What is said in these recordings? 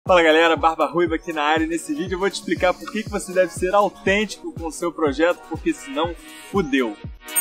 Fala galera, Barba Ruiva aqui na área e nesse vídeo eu vou te explicar por que você deve ser autêntico com o seu projeto, porque senão fudeu.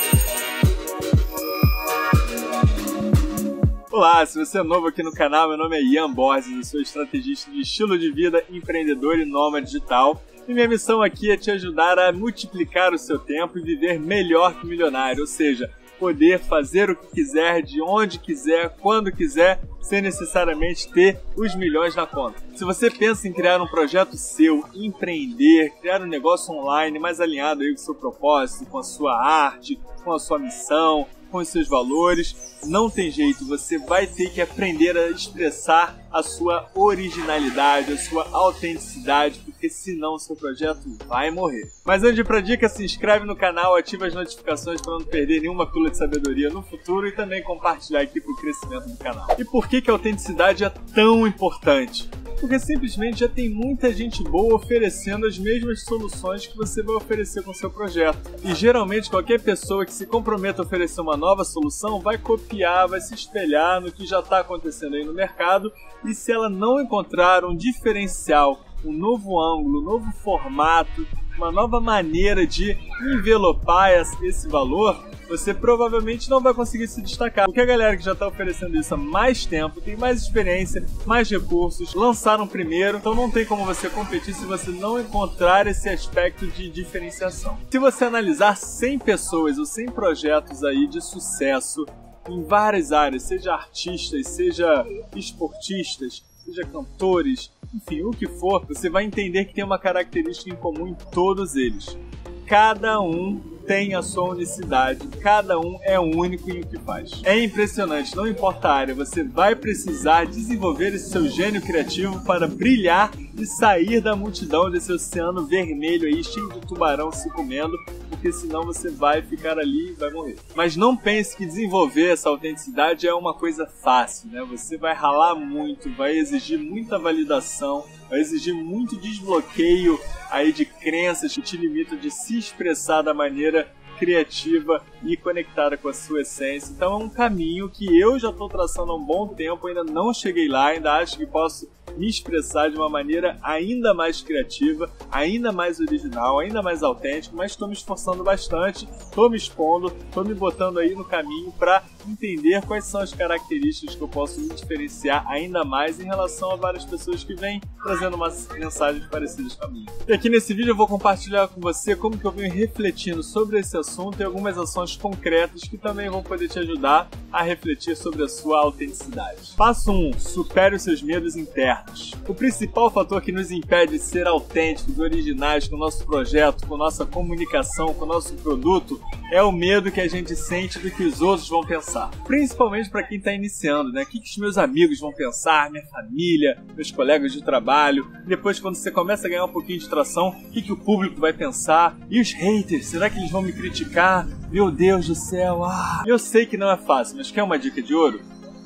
Olá, se você é novo aqui no canal, meu nome é Ian Borges, eu sou estrategista de estilo de vida, empreendedor e nômade digital. E minha missão aqui é te ajudar a multiplicar o seu tempo e viver melhor que milionário, ou seja, poder fazer o que quiser, de onde quiser, quando quiser, sem necessariamente ter os milhões na conta. Se você pensa em criar um projeto seu, empreender, criar um negócio online mais alinhado aí com o seu propósito, com a sua arte, com a sua missão, com os seus valores, não tem jeito, você vai ter que aprender a expressar a sua originalidade, a sua autenticidade, porque senão o seu projeto vai morrer. Mas antes de ir pra dica, se inscreve no canal, ativa as notificações para não perder nenhuma pílula de sabedoria no futuro e também compartilhar aqui pro crescimento do canal. E por que a autenticidade é tão importante? Porque simplesmente já tem muita gente boa oferecendo as mesmas soluções que você vai oferecer com o seu projeto. E geralmente qualquer pessoa que se comprometa a oferecer uma nova solução vai copiar, vai se espelhar no que já está acontecendo aí no mercado, e se ela não encontrar um diferencial, um novo ângulo, um novo formato, uma nova maneira de envelopar esse valor, você provavelmente não vai conseguir se destacar. Porque a galera que já está oferecendo isso há mais tempo, tem mais experiência, mais recursos, lançaram primeiro, então não tem como você competir se você não encontrar esse aspecto de diferenciação. Se você analisar 100 pessoas ou 100 projetos aí de sucesso em várias áreas, seja artistas, seja esportistas, seja cantores, enfim, o que for, você vai entender que tem uma característica em comum em todos eles. Cada um tem a sua unicidade, cada um é único em o que faz. É impressionante, não importa a área, você vai precisar desenvolver esse seu gênio criativo para brilhar e sair da multidão desse oceano vermelho aí, cheio de tubarão se comendo, porque senão você vai ficar ali e vai morrer. Mas não pense que desenvolver essa autenticidade é uma coisa fácil, né? Você vai ralar muito, vai exigir muita validação, vai exigir muito desbloqueio aí de crenças que te limitam de se expressar da maneira criativa e conectada com a sua essência. Então é um caminho que eu já estou traçando há um bom tempo, ainda não cheguei lá, ainda acho que posso me expressar de uma maneira ainda mais criativa, ainda mais original, ainda mais autêntica, mas estou me esforçando bastante, estou me expondo, estou me botando aí no caminho para entender quais são as características que eu posso me diferenciar ainda mais em relação a várias pessoas que vêm trazendo umas mensagens parecidas com a minha. E aqui nesse vídeo eu vou compartilhar com você como que eu venho refletindo sobre esse assunto e algumas ações concretas que também vão poder te ajudar a refletir sobre a sua autenticidade. Passo 1. Supere os seus medos internos. O principal fator que nos impede de ser autênticos, originais com o nosso projeto, com nossa comunicação, com o nosso produto, é o medo que a gente sente do que os outros vão pensar. Principalmente para quem está iniciando, né? O que os meus amigos vão pensar, minha família, meus colegas de trabalho. Depois, quando você começa a ganhar um pouquinho de tração, o que o público vai pensar? E os haters, será que eles vão me criticar? Meu Deus do céu, Eu sei que não é fácil, mas quer uma dica de ouro?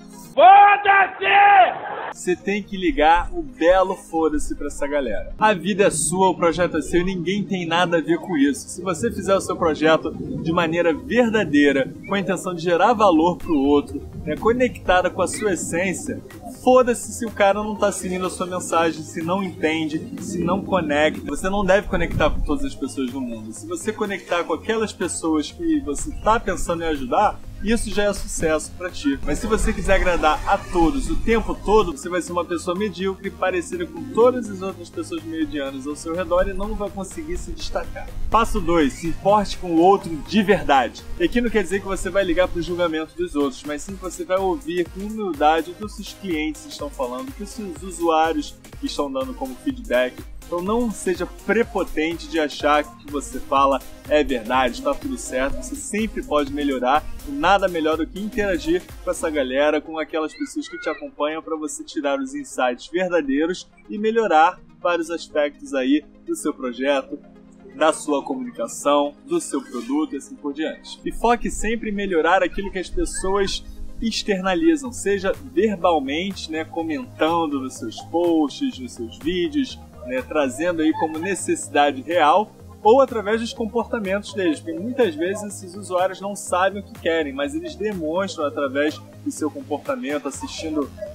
Foda-se! Você tem que ligar o belo foda-se pra essa galera. A vida é sua, o projeto é seu e ninguém tem nada a ver com isso. Se você fizer o seu projeto de maneira verdadeira, com a intenção de gerar valor pro outro, conectada com a sua essência, foda-se se o cara não tá seguindo a sua mensagem, se não entende, se não conecta. Você não deve conectar com todas as pessoas do mundo. Se você conectar com aquelas pessoas que você tá pensando em ajudar, isso já é sucesso pra ti. Mas se você quiser agradar a todos o tempo todo, você vai ser uma pessoa medíocre, parecida com todas as outras pessoas medianas ao seu redor e não vai conseguir se destacar. Passo 2. Se importe com o outro de verdade. E aqui não quer dizer que você vai ligar pro julgamento dos outros, mas sim que você vai ouvir com humildade o que os seus clientes estão falando, o que os seus usuários estão dando como feedback. Então não seja prepotente de achar que o que você fala é verdade, está tudo certo, você sempre pode melhorar e nada melhor do que interagir com essa galera, com aquelas pessoas que te acompanham para você tirar os insights verdadeiros e melhorar vários aspectos aí do seu projeto, da sua comunicação, do seu produto e assim por diante. E foque sempre em melhorar aquilo que as pessoas externalizam, seja verbalmente, comentando nos seus posts, nos seus vídeos, trazendo aí como necessidade real, ou através dos comportamentos deles, porque muitas vezes esses usuários não sabem o que querem, mas eles demonstram através do seu comportamento, assistindo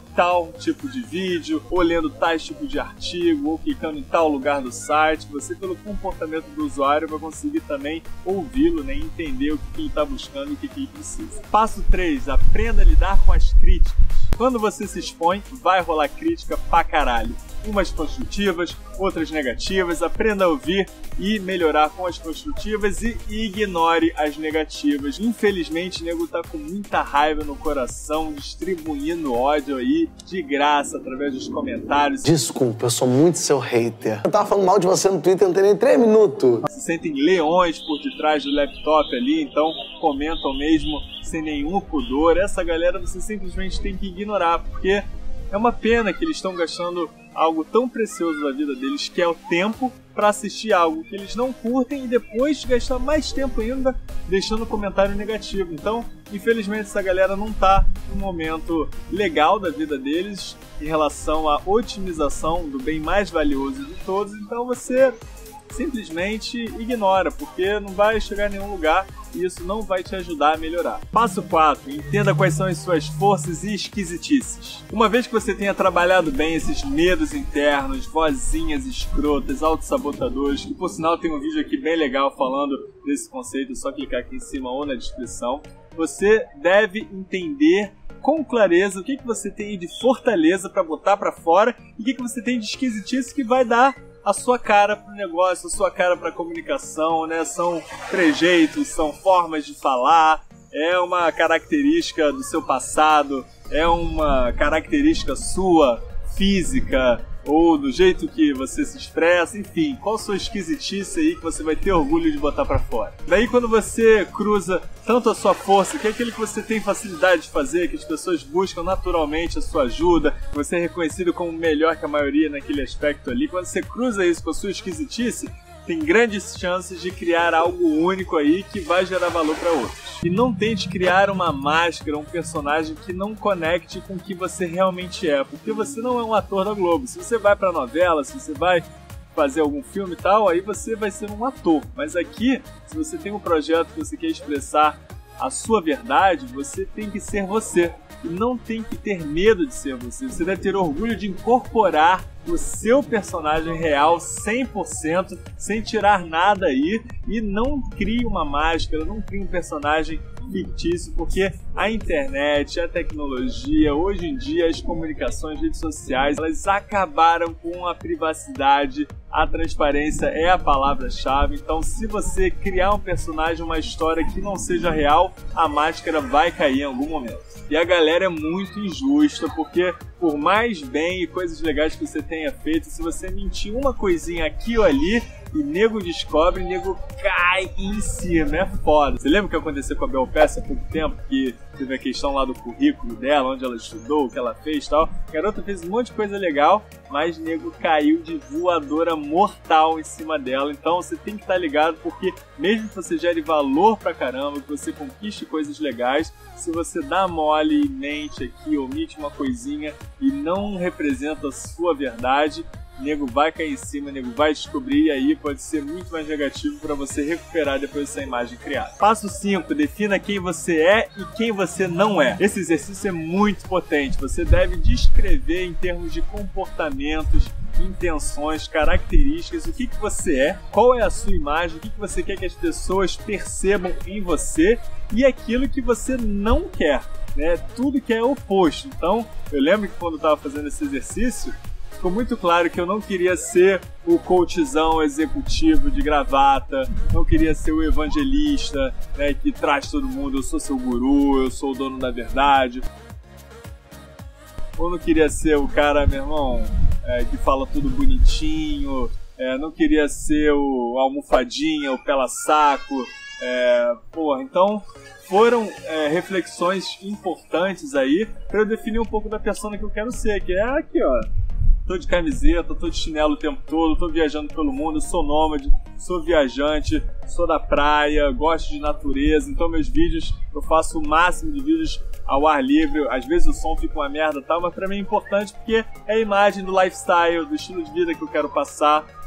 tal tipo de vídeo, ou lendo tais tipo de artigo, ou clicando em tal lugar do site. Você, pelo comportamento do usuário, vai conseguir também ouvi-lo, né, entender o que ele está buscando e o que ele precisa. Passo 3, aprenda a lidar com as críticas. Quando você se expõe, vai rolar crítica pra caralho. Umas construtivas, outras negativas. Aprenda a ouvir e melhorar com as construtivas e ignore as negativas. Infelizmente, o nego tá com muita raiva no coração, distribuindo ódio aí de graça através dos comentários. Desculpa, eu sou muito seu hater. Eu tava falando mal de você no Twitter, não tem nem 3 minutos. Se sentem leões por detrás do laptop ali, então comentam mesmo sem nenhum pudor. Essa galera você simplesmente tem que ignorar, porque é uma pena que eles estão gastando algo tão precioso da vida deles, que é o tempo, para assistir algo que eles não curtem e depois gastar mais tempo ainda deixando comentário negativo. Então, infelizmente, essa galera não tá num momento legal da vida deles em relação à otimização do bem mais valioso de todos. Então você simplesmente ignora, porque não vai chegar a nenhum lugar e isso não vai te ajudar a melhorar. Passo 4. Entenda quais são as suas forças e esquisitices. Uma vez que você tenha trabalhado bem esses medos internos, vozinhas escrotas, autossabotadores, que por sinal tem um vídeo aqui bem legal falando desse conceito, é só clicar aqui em cima ou na descrição, você deve entender com clareza o que você tem de fortaleza para botar para fora e o que você tem de esquisitice que vai dar a sua cara pro negócio, a sua cara pra comunicação, né? São trejeitos, são formas de falar, é uma característica do seu passado, é uma característica sua, física, ou do jeito que você se expressa, enfim, qual sua esquisitice aí que você vai ter orgulho de botar pra fora. Daí quando você cruza tanto a sua força, que é aquilo que você tem facilidade de fazer, que as pessoas buscam naturalmente a sua ajuda, você é reconhecido como melhor que a maioria naquele aspecto ali, quando você cruza isso com a sua esquisitice, tem grandes chances de criar algo único aí que vai gerar valor para outros. E não tente criar uma máscara, um personagem que não conecte com o que você realmente é, porque você não é um ator da Globo. Se você vai para novela, se você vai fazer algum filme e tal, aí você vai ser um ator. Mas aqui, se você tem um projeto que você quer expressar a sua verdade, você tem que ser você. E não tem que ter medo de ser você. Você deve ter orgulho de incorporar o seu personagem real 100%, sem tirar nada aí. E não crie uma máscara, não crie um personagem fictício, porque a internet, a tecnologia, hoje em dia as comunicações, redes sociais, elas acabaram com a privacidade. A transparência é a palavra-chave. Então, se você criar um personagem, uma história que não seja real, a máscara vai cair em algum momento. E a galera é muito injusta, porque por mais bem e coisas legais que você tenha feito, se você mentir uma coisinha aqui ou ali, e nego descobre, nego cai em cima, é foda. Você lembra o que aconteceu com a Bel Pass há pouco tempo? Que teve a questão lá do currículo dela, onde ela estudou, o que ela fez e tal. A garota fez um monte de coisa legal, mas nego caiu de voadora mortal em cima dela. Então você tem que estar ligado, porque mesmo que você gere valor pra caramba, que você conquiste coisas legais, se você dá mole e mente aqui, omite uma coisinha e não representa a sua verdade, nego vai cair em cima, nego vai descobrir, e aí pode ser muito mais negativo para você recuperar depois dessa imagem criada. Passo 5. Defina quem você é e quem você não é. Esse exercício é muito potente. Você deve descrever em termos de comportamentos, intenções, características, o que você é, qual é a sua imagem, o que você quer que as pessoas percebam em você e aquilo que você não quer, né? Tudo que é oposto. Então, eu lembro que quando eu estava fazendo esse exercício, ficou muito claro que eu não queria ser o coachzão executivo de gravata, não queria ser o evangelista, né, que traz todo mundo, eu sou seu guru, eu sou o dono da verdade. Ou não queria ser o cara, meu irmão, que fala tudo bonitinho, não queria ser o almofadinha, o pela-saco. Então foram reflexões importantes aí para eu definir um pouco da persona que eu quero ser, que é aqui, ó. Tô de camiseta, tô de chinelo o tempo todo, tô viajando pelo mundo, sou nômade, sou viajante, sou da praia, gosto de natureza. Então meus vídeos, eu faço o máximo de vídeos ao ar livre. Às vezes o som fica uma merda e tal, mas pra mim é importante porque é a imagem do lifestyle, do estilo de vida que eu quero passar.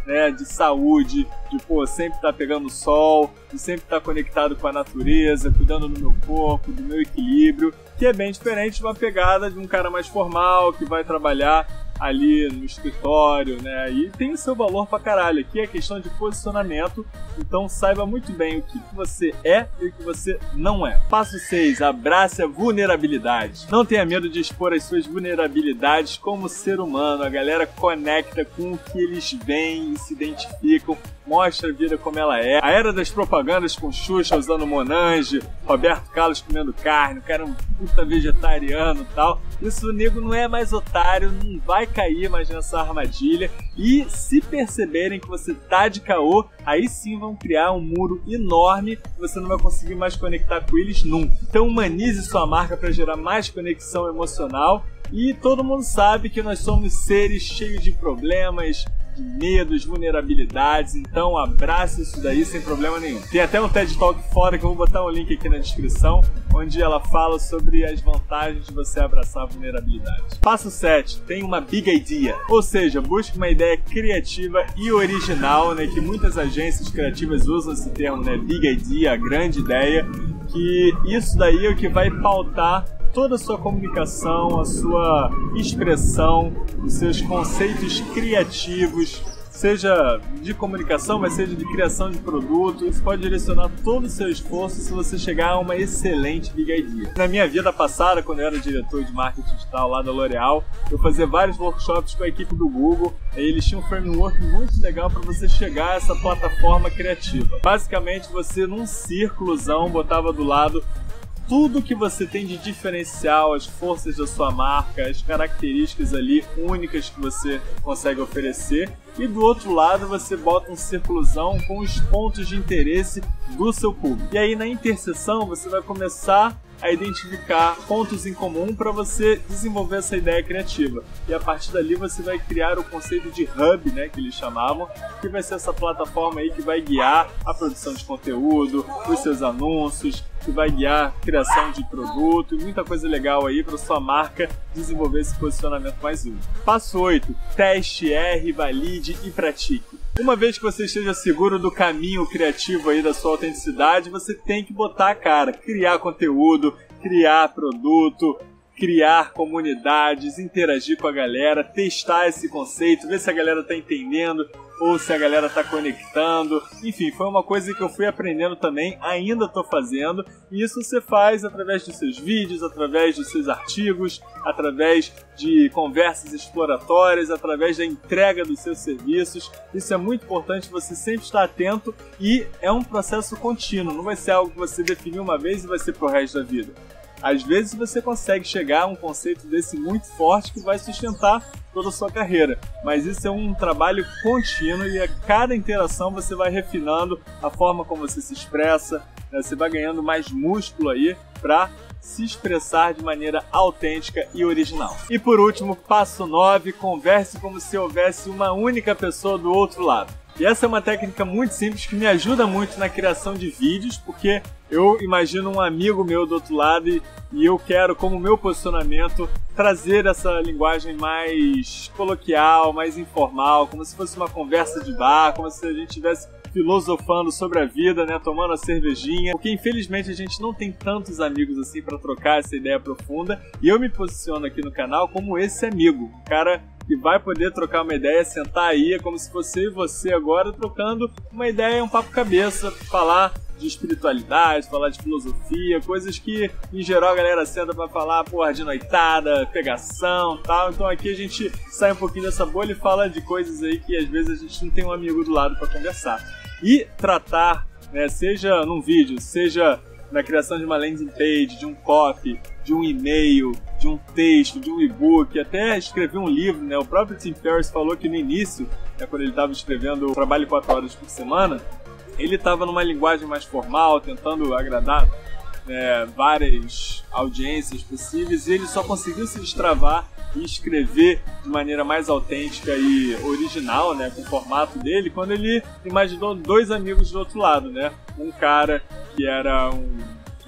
né, de saúde, de sempre estar pegando sol, de sempre estar conectado com a natureza, cuidando do meu corpo, do meu equilíbrio, que é bem diferente de uma pegada de um cara mais formal, que vai trabalhar ali no escritório, né? E tem o seu valor pra caralho. Aqui é questão de posicionamento, então saiba muito bem o que você é e o que você não é. Passo 6. Abrace a vulnerabilidade. Não tenha medo de expor as suas vulnerabilidades como ser humano. A galera conecta com o que eles veem e se identificam, mostra a vida como ela é. A era das propagandas com Xuxa usando Monange, Roberto Carlos comendo carne, o cara é um puta vegetariano e tal. Isso, o nego não é mais otário, não vai cair mais nessa armadilha. E se perceberem que você tá de caô, aí sim vão criar um muro enorme e você não vai conseguir mais conectar com eles nunca. Então humanize sua marca para gerar mais conexão emocional. E todo mundo sabe que nós somos seres cheios de problemas, de medos, vulnerabilidades, então abrace isso daí sem problema nenhum. Tem até um TED Talk fora que eu vou botar um link aqui na descrição, onde ela fala sobre as vantagens de você abraçar a vulnerabilidade. Passo 7. Tem uma big idea, ou seja, busque uma ideia criativa e original, né, que muitas agências criativas usam esse termo, né, big idea, a grande ideia, que isso daí é o que vai pautar toda a sua comunicação, a sua expressão, os seus conceitos criativos, seja de comunicação, mas seja de criação de produto. Isso pode direcionar todo o seu esforço se você chegar a uma excelente big idea. Na minha vida passada, quando eu era diretor de marketing digital lá da L'Oréal, eu fazia vários workshops com a equipe do Google, e eles tinham um framework muito legal para você chegar a essa plataforma criativa. Basicamente, você num círculozão botava do lado tudo que você tem de diferencial, as forças da sua marca, as características ali únicas que você consegue oferecer, e do outro lado você bota um círculozão com os pontos de interesse do seu público. E aí na interseção você vai começar a identificar pontos em comum para você desenvolver essa ideia criativa. E a partir dali você vai criar o conceito de hub, né, que eles chamavam, que vai ser essa plataforma aí que vai guiar a produção de conteúdo, os seus anúncios, que vai guiar a criação de produto e muita coisa legal aí para sua marca desenvolver esse posicionamento mais único. Passo 8. Teste, erre, valide e pratique. Uma vez que você esteja seguro do caminho criativo aí da sua autenticidade, você tem que botar a cara, criar conteúdo, criar produto, criar comunidades, interagir com a galera, testar esse conceito, ver se a galera está entendendo ou se a galera está conectando. Enfim, foi uma coisa que eu fui aprendendo também, ainda estou fazendo, e isso você faz através dos seus vídeos, através dos seus artigos, através de conversas exploratórias, através da entrega dos seus serviços. Isso é muito importante, você sempre estar atento, e é um processo contínuo, não vai ser algo que você definiu uma vez e vai ser pro resto da vida. Às vezes você consegue chegar a um conceito desse muito forte que vai sustentar toda a sua carreira, mas isso é um trabalho contínuo e a cada interação você vai refinando a forma como você se expressa, né? Você vai ganhando mais músculo aí para se expressar de maneira autêntica e original. E por último, passo 9, converse como se houvesse uma única pessoa do outro lado. E essa é uma técnica muito simples que me ajuda muito na criação de vídeos, porque eu imagino um amigo meu do outro lado e eu quero, como meu posicionamento, trazer essa linguagem mais coloquial, mais informal, como se fosse uma conversa de bar, como se a gente estivesse filosofando sobre a vida, né, tomando a cervejinha, porque infelizmente a gente não tem tantos amigos assim para trocar essa ideia profunda, e eu me posiciono aqui no canal como esse amigo, um cara que vai poder trocar uma ideia, sentar aí, é como se fosse eu e você agora trocando uma ideia, um papo cabeça, falar de espiritualidade, falar de filosofia, coisas que em geral a galera senta pra falar, porra, de noitada, pegação e tal. Então aqui a gente sai um pouquinho dessa bolha e fala de coisas aí que às vezes a gente não tem um amigo do lado pra conversar. E tratar, né, seja num vídeo, seja na criação de uma landing page, de um copy, de um e-mail, de um texto, de um e-book, até escrever um livro, né? O próprio Tim Ferriss falou que no início, né, quando ele estava escrevendo o Trabalho 4 Horas por Semana, ele estava numa linguagem mais formal, tentando agradar, né, várias audiências possíveis, e ele só conseguiu se destravar e escrever de maneira mais autêntica e original, né, com o formato dele, quando ele imaginou dois amigos do outro lado, né? Um cara que era um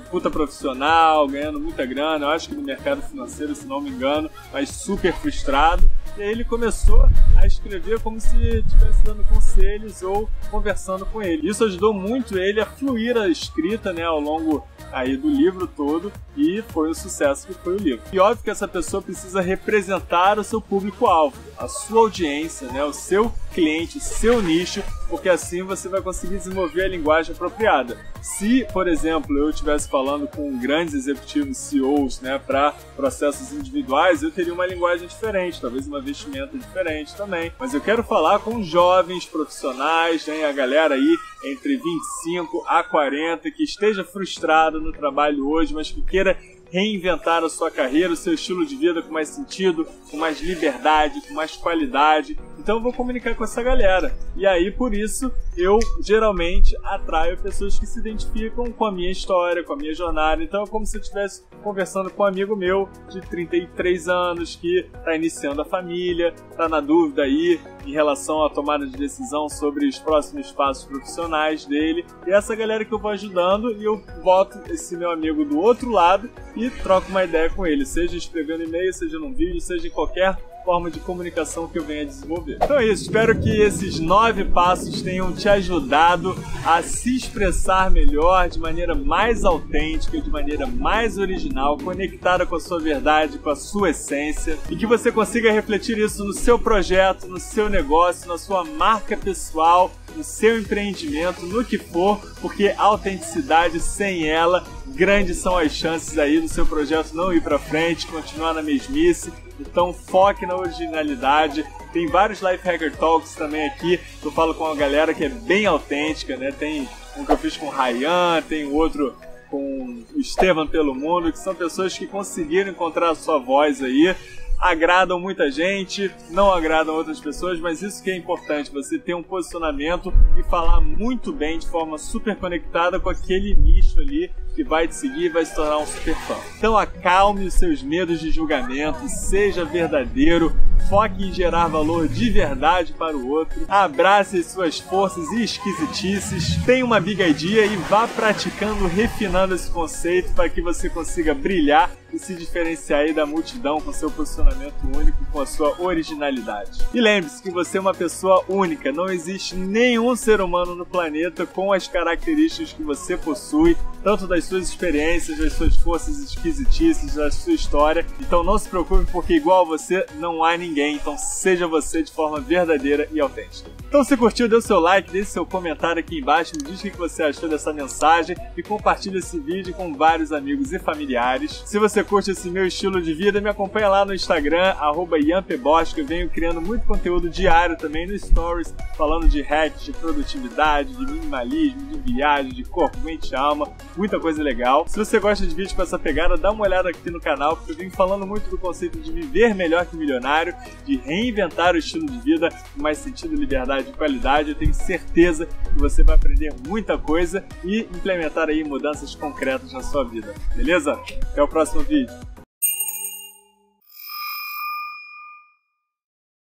puta profissional, ganhando muita grana, eu acho que no mercado financeiro, se não me engano, mas super frustrado. E aí ele começou a escrever como se estivesse dando conselhos ou conversando com ele. Isso ajudou muito ele a fluir a escrita, né, ao longo aí do livro todo, e foi o sucesso que foi o livro. E óbvio que essa pessoa precisa representar o seu público-alvo, a sua audiência, né, o seu cliente, o seu nicho, porque assim você vai conseguir desenvolver a linguagem apropriada. Se, por exemplo, eu estivesse falando com grandes executivos, CEOs, né, para processos individuais, eu teria uma linguagem diferente, talvez uma vestimenta diferente também. Mas eu quero falar com jovens profissionais, né, a galera aí entre 25 a 40 que esteja frustrada no trabalho hoje, mas que queira reinventar a sua carreira, o seu estilo de vida com mais sentido, com mais liberdade, com mais qualidade. Então eu vou comunicar com essa galera. E aí, por isso, eu geralmente atraio pessoas que se identificam com a minha história, com a minha jornada. Então é como se eu estivesse conversando com um amigo meu de 33 anos que está iniciando a família, está na dúvida aí em relação à tomada de decisão sobre os próximos passos profissionais dele. E essa galera que eu vou ajudando, e eu boto esse meu amigo do outro lado e troco uma ideia com ele, seja escrevendo e-mail, seja num vídeo, seja em qualquer forma de comunicação que eu venha desenvolver. Então é isso, espero que esses 9 passos tenham te ajudado a se expressar melhor, de maneira mais autêntica, de maneira mais original, conectada com a sua verdade, com a sua essência, e que você consiga refletir isso no seu projeto, no seu negócio, na sua marca pessoal, no seu empreendimento, no que for, porque a autenticidade, sem ela, grandes são as chances aí do seu projeto não ir para frente, continuar na mesmice. Então foque na originalidade. Tem vários Life Hacker Talks também aqui, que eu falo com uma galera que é bem autêntica, né? Tem um que eu fiz com o Ryan, tem outro com o Estevam pelo Mundo, que são pessoas que conseguiram encontrar a sua voz aí. Agradam muita gente, não agradam outras pessoas, mas isso que é importante, você ter um posicionamento e falar muito bem, de forma super conectada com aquele nicho ali que vai te seguir e vai se tornar um super fã. Então acalme os seus medos de julgamento, seja verdadeiro, foque em gerar valor de verdade para o outro, abrace as suas forças e esquisitices, tenha uma big idea e vá praticando, refinando esse conceito para que você consiga brilhar e se diferenciar aí da multidão com seu posicionamento único, com a sua originalidade. E lembre-se que você é uma pessoa única, não existe nenhum ser humano no planeta com as características que você possui, tanto das suas experiências, das suas forças esquisitices, da sua história. Então não se preocupe, porque igual a você não há ninguém, então seja você de forma verdadeira e autêntica. Então se curtiu, dê o seu like, deixe seu comentário aqui embaixo, me diz o que você achou dessa mensagem e compartilhe esse vídeo com vários amigos e familiares. Se você curte esse meu estilo de vida, me acompanha lá no Instagram, @IanPBosch, que eu venho criando muito conteúdo diário também no Stories, falando de hacks, de produtividade, de minimalismo, de viagem, de corpo, mente e alma, muita coisa legal. Se você gosta de vídeos com essa pegada, dá uma olhada aqui no canal, porque eu venho falando muito do conceito de viver melhor que milionário, de reinventar o estilo de vida com mais sentido, liberdade e qualidade. Eu tenho certeza que você vai aprender muita coisa e implementar aí mudanças concretas na sua vida, beleza? Até o próximo vídeo.